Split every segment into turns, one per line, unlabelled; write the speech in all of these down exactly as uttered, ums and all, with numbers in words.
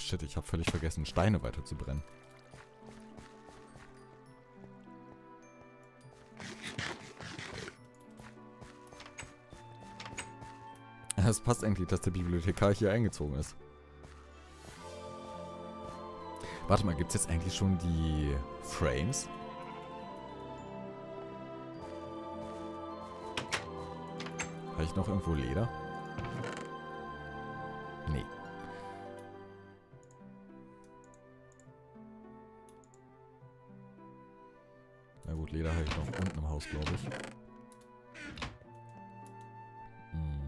shit, ich habe völlig vergessen, Steine weiter zu brennen. Es passt eigentlich, dass der Bibliothekar hier eingezogen ist. Warte mal, gibt es jetzt eigentlich schon die Frames? Habe ich noch irgendwo Leder? Nee. Na gut, Leder habe ich noch unten im Haus, glaube ich. Hm.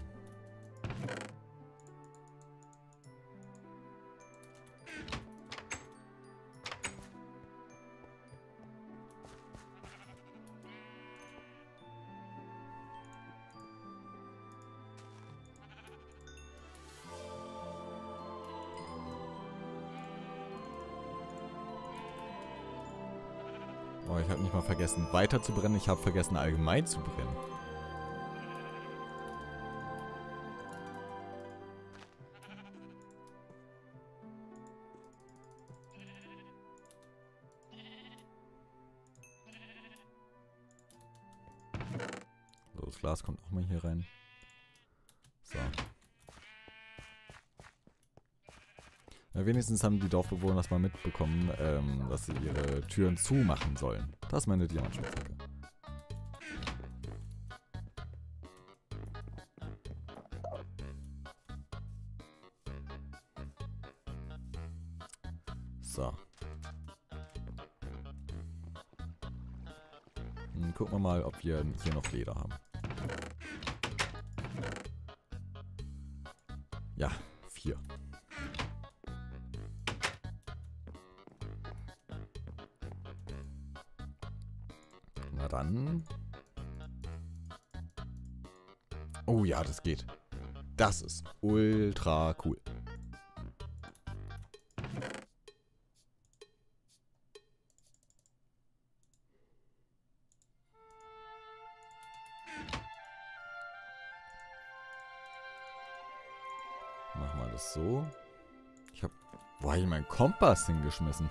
Oh, ich habe nicht mal vergessen, weiter zu brennen. Ich habe vergessen, allgemein zu brennen. So, das Glas kommt auch mal hier rein. So. Ja, wenigstens haben die Dorfbewohner das mal mitbekommen, ähm, dass sie ihre Türen zumachen sollen. Das ist meine Diamantspitzhacke. So. Dann gucken wir mal, ob wir hier noch Leder haben. Ja, vier. Na dann. Oh ja, das geht. Das ist ultra cool. Machen wir das so. Ich hab... Wo habe ich meinen Kompass hingeschmissen?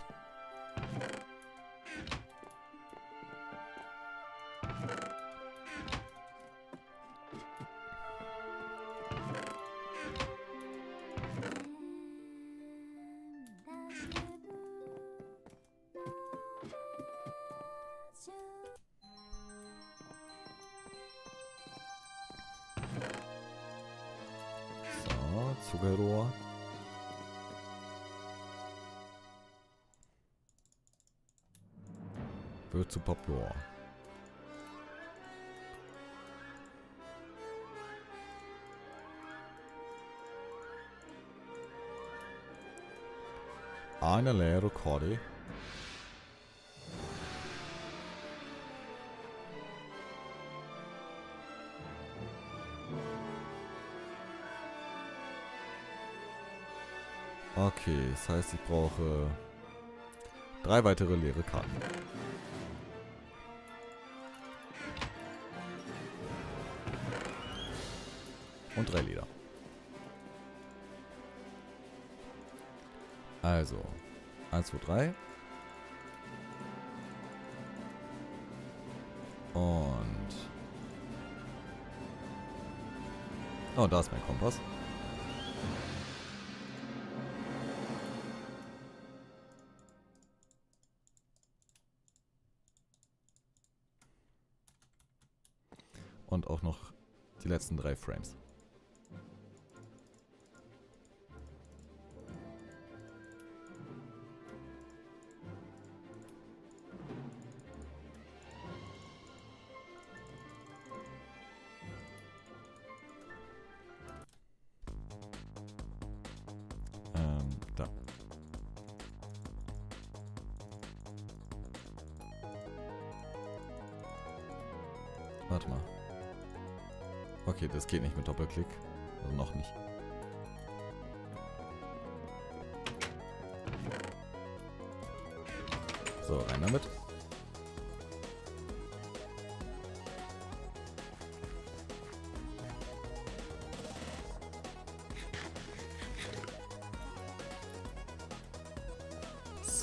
Zuckerrohr. Wird zu Poplar. Eine leere Karte. Okay, das heißt, ich brauche drei weitere leere Karten. Und drei Leder. Also, eins, zwei, drei. Und... Oh, da ist mein Kompass. Und auch noch die letzten drei Frames. Ähm, da. Warte mal. Okay, das geht nicht mit Doppelklick. Also noch nicht. So, rein damit.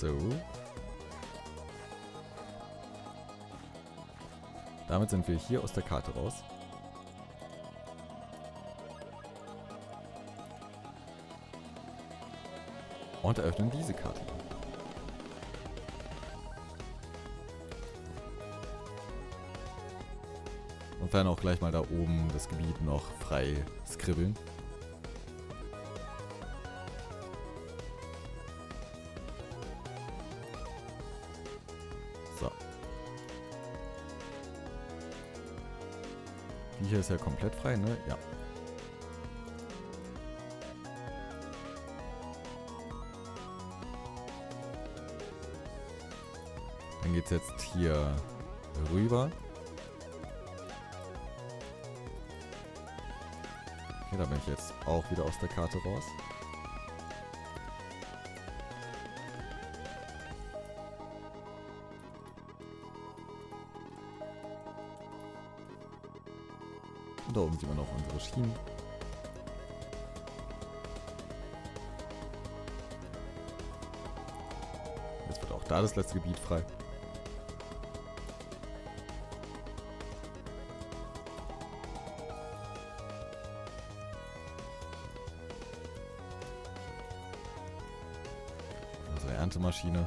So. Damit sind wir hier aus der Karte raus. Und eröffnen diese Karte. Und werden auch gleich mal da oben das Gebiet noch frei skribbeln. So. Die hier ist ja komplett frei, ne? Ja. Dann geht's jetzt hier rüber. Okay, da bin ich jetzt auch wieder aus der Karte raus. Und da oben sieht man noch unsere Schienen. Jetzt wird auch da das letzte Gebiet frei. Unsere Erntemaschine.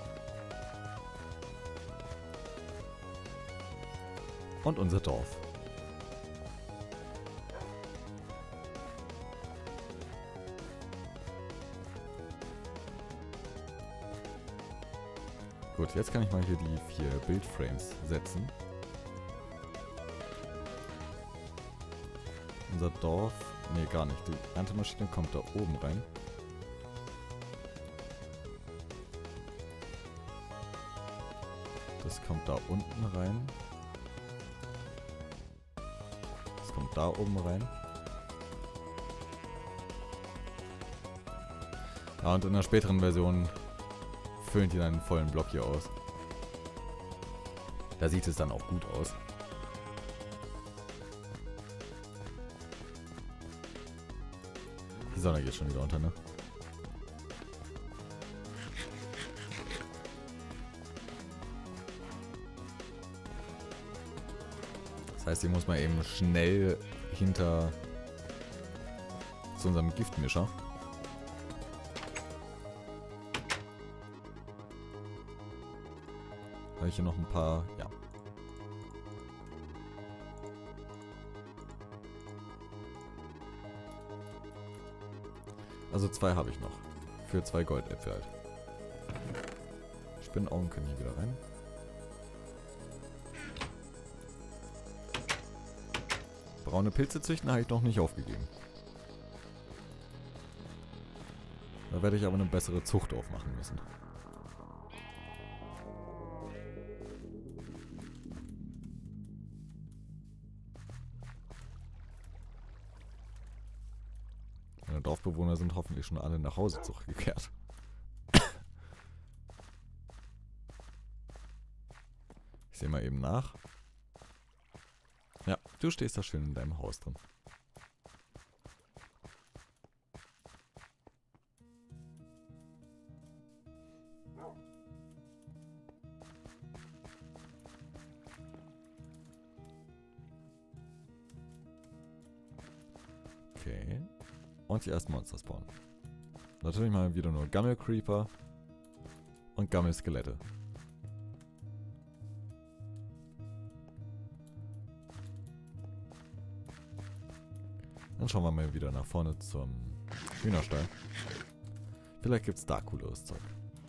Und unser Dorf. Gut, jetzt kann ich mal hier die vier Bildframes setzen. Unser Dorf... Ne, gar nicht. Die Erntemaschine kommt da oben rein. Das kommt da unten rein. Das kommt da oben rein. Ja, und in einer späteren Version füllen die dann einen vollen Block hier aus. Da sieht es dann auch gut aus. Die Sonne geht schon wieder unter, ne? Das heißt, hier muss man eben schnell hinter zu unserem Giftmischer. Habe ich hier noch ein paar... Ja. Also zwei habe ich noch. Für zwei Goldäpfel halt. Spinnenaugen können hier wieder rein. Braune Pilze züchten habe ich noch nicht aufgegeben. Da werde ich aber eine bessere Zucht aufmachen müssen. Meine Dorfbewohner sind hoffentlich schon alle nach Hause zurückgekehrt. Ich sehe mal eben nach. Ja, du stehst da schön in deinem Haus drin. Okay. Und die ersten Monster spawnen. Natürlich mal wieder nur Gammel Creeper und Gammel Skelette. Dann schauen wir mal wieder nach vorne zum Hühnerstall. Vielleicht gibt es da cooleres Zeug.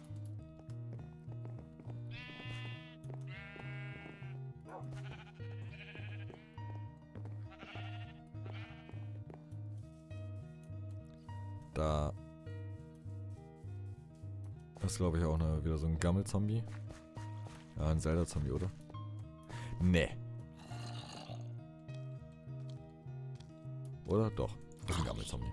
Da ist, glaube ich, auch eine, wieder so ein Gammel-Zombie. Ja, ein Zelda-Zombie, oder? Nee. Oder? Doch. Das ist ein Gammel-Zombie.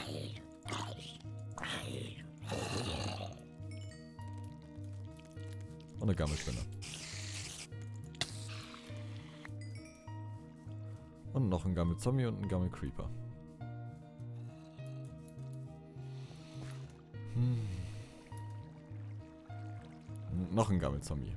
Und eine Gammelspinne. Und noch ein Gammel-Zombie und ein Gammel-Creeper. Hm. Noch ein Gammelzombie.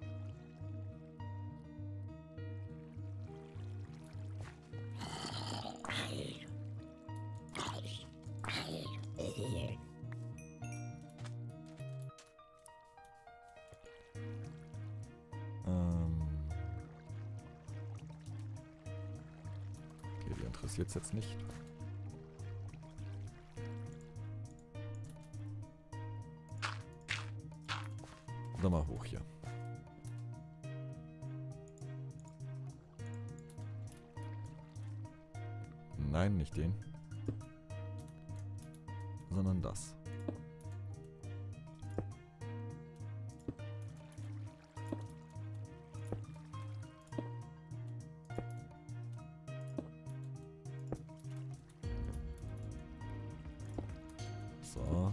Ähm. Okay, die interessiert es jetzt nicht. Dann mal hoch hier. Nein, nicht den. Sondern das. So.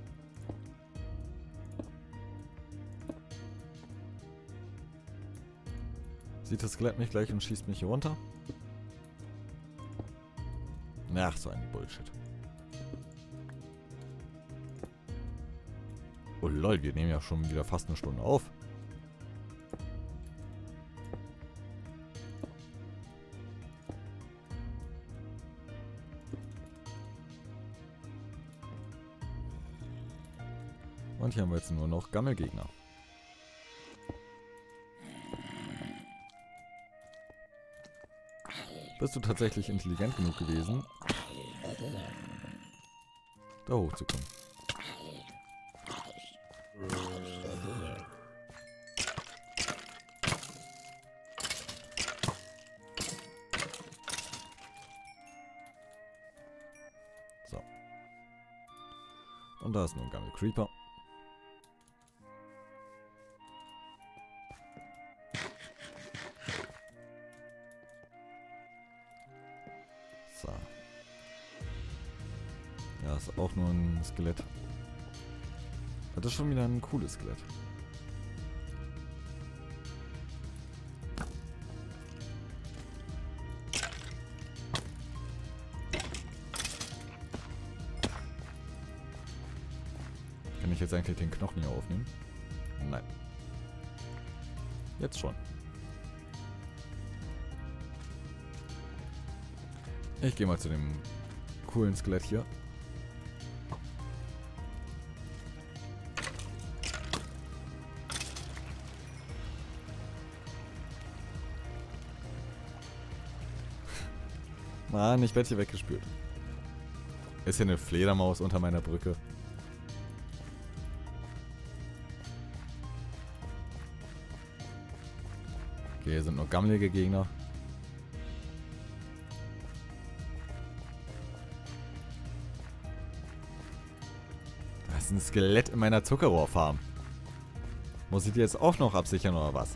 Sieht das Skelett mich gleich und schießt mich hier runter? Ach, so ein Bullshit. Oh lol, wir nehmen ja schon wieder fast eine Stunde auf. Und hier haben wir jetzt nur noch Gammelgegner. Bist du tatsächlich intelligent genug gewesen, da hochzukommen? So. Und da ist nur ein Gammel Creeper. So. Ja, ist auch nur ein Skelett. Das ist schon wieder ein cooles Skelett. Kann ich jetzt eigentlich den Knochen hier aufnehmen? Nein. Jetzt schon. Ich gehe mal zu dem coolen Skelett hier. Mann, ich werde hier weggespült. Ist hier eine Fledermaus unter meiner Brücke? Okay, hier sind nur gammelige Gegner. Da ist ein Skelett in meiner Zuckerrohrfarm. Muss ich die jetzt auch noch absichern oder was?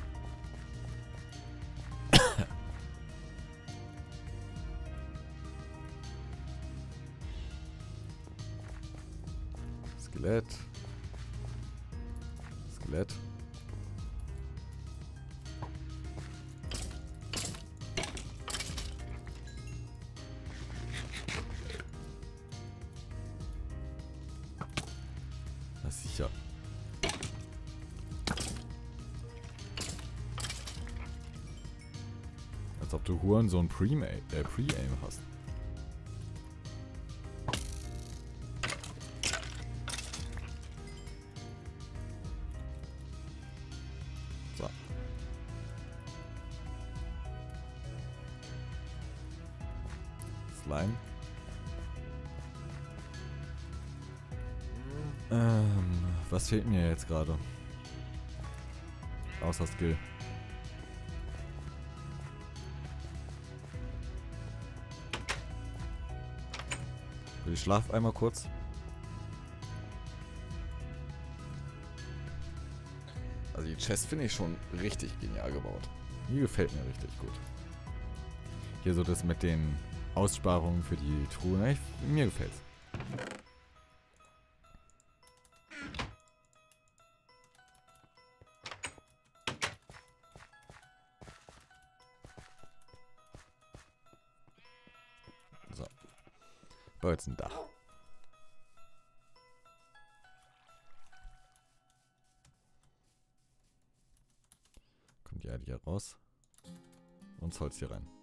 Skelett. Skelett. Das ist sicher. Als ob du Huren so ein Pre-Aim äh, Pre hast. So. Slime. Ähm, was fehlt mir jetzt gerade? Außer Skill. Ich schlaf einmal kurz. Also die Chest finde ich schon richtig genial gebaut. Die gefällt mir richtig gut. Hier so das mit den Aussparungen für die Truhe. Ich, mir gefällt's. So. Bau jetzt ein Dach. die Erde hier raus. Und das Holz hier rein.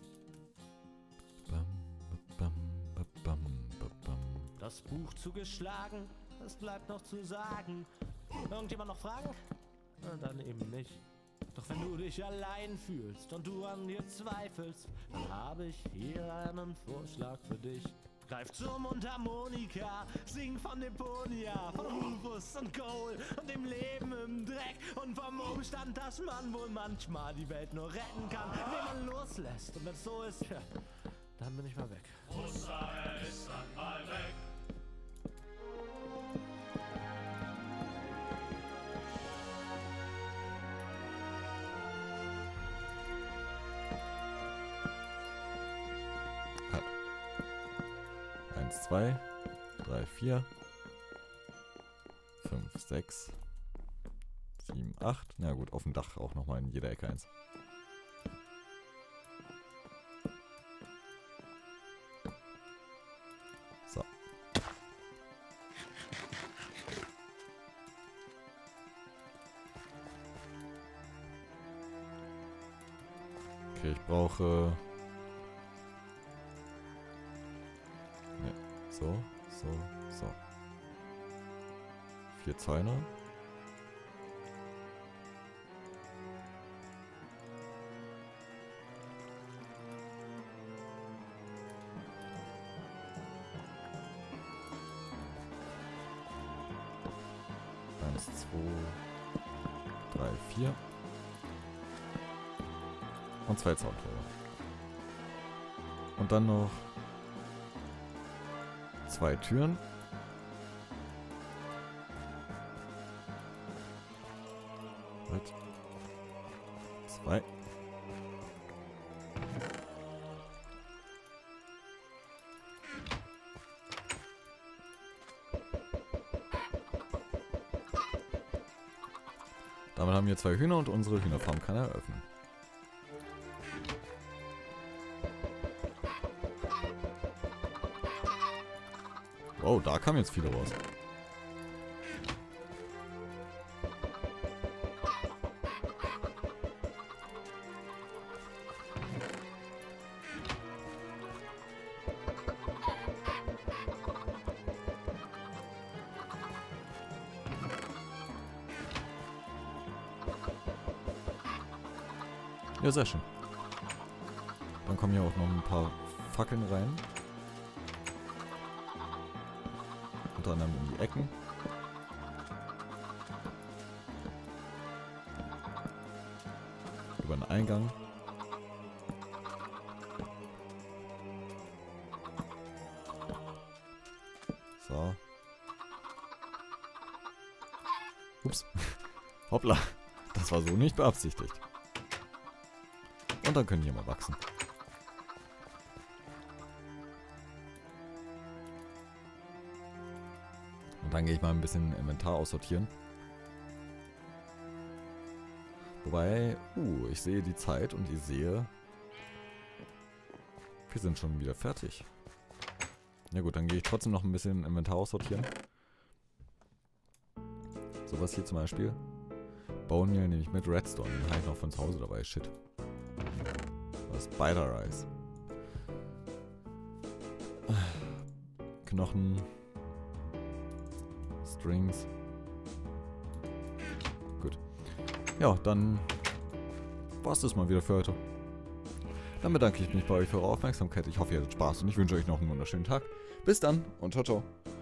Bam, bam, bam, bam, bam.
Das Buch zugeschlagen, es bleibt noch zu sagen. Irgendjemand noch Fragen? Na, dann eben nicht. Doch wenn du dich allein fühlst und du an dir zweifelst, dann habe ich hier einen Vorschlag für dich. Greif zur Mundharmonika, sing von Deponia, von Rufus und Cole und dem Leben im Dreck und vom Umstand, dass man wohl manchmal die Welt nur retten kann, wenn man loslässt. Und wenn es so ist, ja, dann bin ich mal weg.
Musa ist dann mal weg.
eins, zwei, drei, vier, fünf, sechs, sieben, acht. Na gut, auf dem Dach auch nochmal in jeder Ecke eins. So. Okay, ich brauche... So, so, so. Vier Zäune. Eins, zwei, drei, vier. Und zwei Zaunkleider. Und dann noch zwei Türen. Halt. Zwei. Damit haben wir zwei Hühner und unsere Hühnerfarm kann eröffnen. Oh, da kamen jetzt viele raus. Ja, sehr schön. Dann kommen hier auch noch ein paar Fackeln rein. Unter anderem in die Ecken. Über den Eingang. So. Ups. Hoppla. Das war so nicht beabsichtigt. Und dann können die mal wachsen. Und dann gehe ich mal ein bisschen Inventar aussortieren. Wobei, uh, ich sehe die Zeit und ich sehe, wir sind schon wieder fertig. Ja gut, dann gehe ich trotzdem noch ein bisschen Inventar aussortieren. Sowas hier zum Beispiel. Bone Meal nehme ich mit. Redstone, den habe ich noch von zu Hause dabei. Shit. Spider Eyes. Knochen. Strings. Gut. Ja, dann war es das mal wieder für heute. Dann bedanke ich mich bei euch für eure Aufmerksamkeit. Ich hoffe, ihr hattet Spaß und ich wünsche euch noch einen wunderschönen Tag. Bis dann und ciao, ciao.